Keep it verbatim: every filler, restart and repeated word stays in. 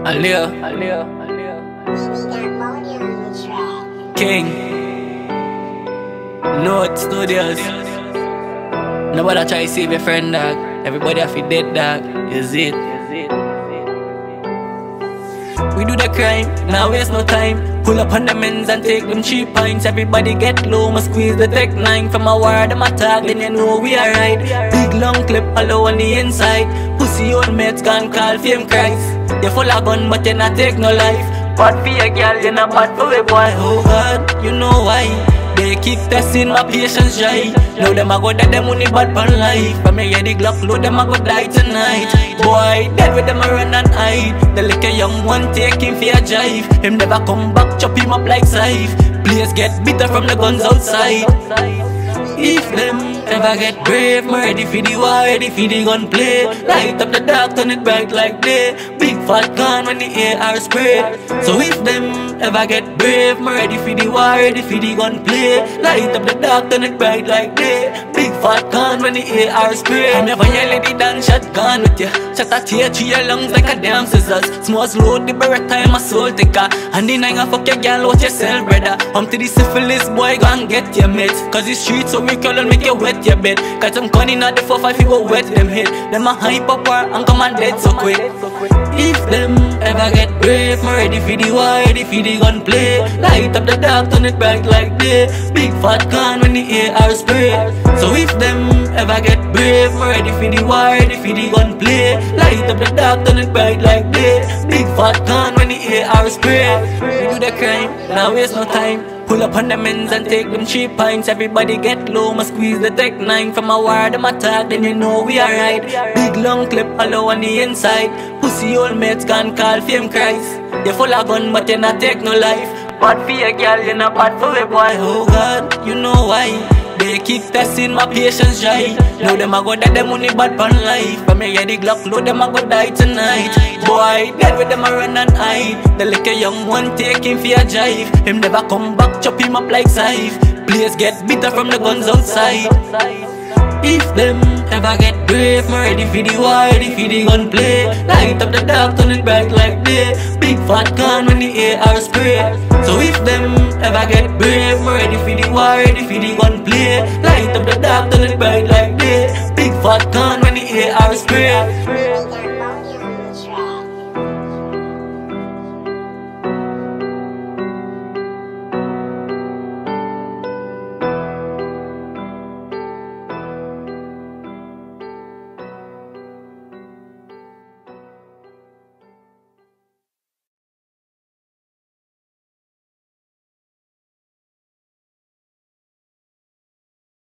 Aliyah, King, Note Studios. Nobody try to save your friend, dog. Everybody have to dead, dog. Is it? We do the crime, now waste no time. Pull up on the men's and take them cheap pints. Everybody get low, must squeeze the tech nine. From a wire, them attack, then you know we are right. Big long clip, hollow on the inside. Pussy old mates gone call fame Christ. You full of gun, but you not take no life. Bad for your girl, you not bad for a boy. Oh God, you know why? They keep testing my patience dry. Now them a go dead, them only bad for life. From me hear the Glock load, them a go die tonight. Boy, dead with them a run and hide. The little young one take him for a jive. Him never come back, chop him up like scythe. Place get bitter from the guns outside. If them ever get brave, me ready for the war, ready for the gunplay. Light up the dark, turn it bright like day. Big fat gun when the A R spray. So if them ever get brave, me ready for the war, ready for the gunplay. Light up the dark, turn it bright like day. Big fat gun when the A R spray. I'm never your lady done shotgun with ya. Shot a tear through your lungs like a damn scissors. Small slow, the Beretta, my soul taker. And then I gonna fuck your girl, watch yourself, brother. Come to the syphilis, boy, go and get your mates. Cause the streets so we call and make you wet your bed. Got some gun in the four five, you go wet them head. Them a hype up war and come and dead so quick. If them ever get brave, me ready for the war, ready for the gunplay. Light up the dark, turn it bright like day. Big fat gun when the A R spray. So if them ever get brave, me ready for the war, ready for the gunplay. Light up the dark, turn it bright like day. Big fat gun when the A R spray. We do the crime, now waste no time. Pull up on the men's and take them cheap pints. Everybody get low, must squeeze the tech nine. From a wire, them attack, then you know we are right. Big long clip, hollow on the inside. Pussy old mates gone call fame Christ. You full of gun, but you not take no life. Bad for your girl, you not bad for a boy. Oh God, you know why? They keep testing my patience dry. Now them a go dead, them only bad for life. From me hear the Glock load, them a go die tonight. Boy, dead with them a run and hide. The little young one take him for a jive. Him never come back, chop him up like scythe. Place get bitter from the guns outside. If them ever get brave, me ready for the war, ready for the gunplay. Light up the dark, turn it bright like day. Big fat gun when the A R spray. So if them ever get brave, me ready for the war, ready for the gunplay. Light up the dark, turn it bright like day. Big fat gun when the A R spray.